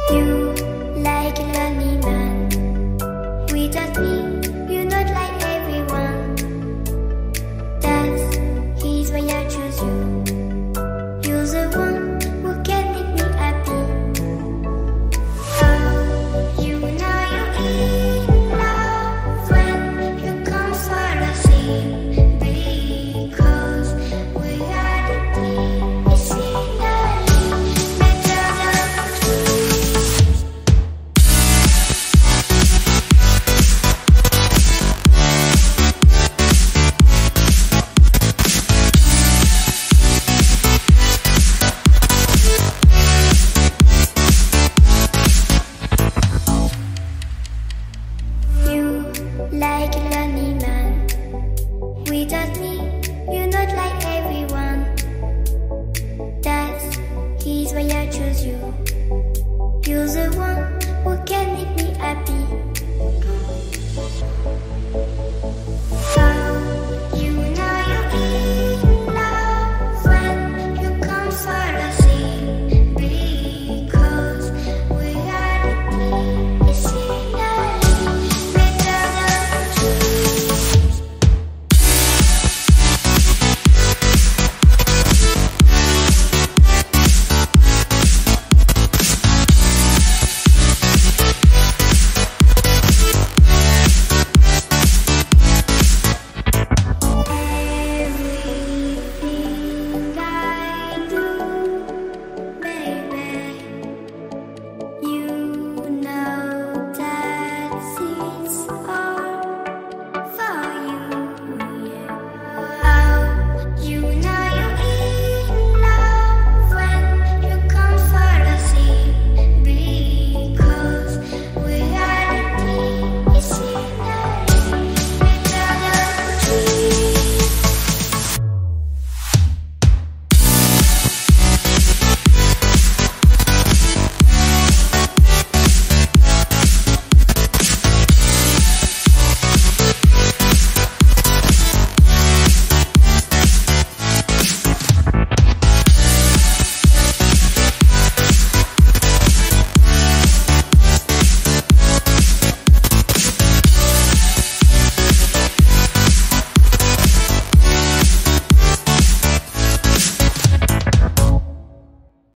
You like a lonely man. Without me, you're not like everyone. That's he's why I choose you. You're the one who can make me happy. Oh, you know you're in love when you come for the same. Because we are the team. It's finally better than dreams. You like a lonely man. Without me, you're not like everyone. That's he's why I choose you. You're the one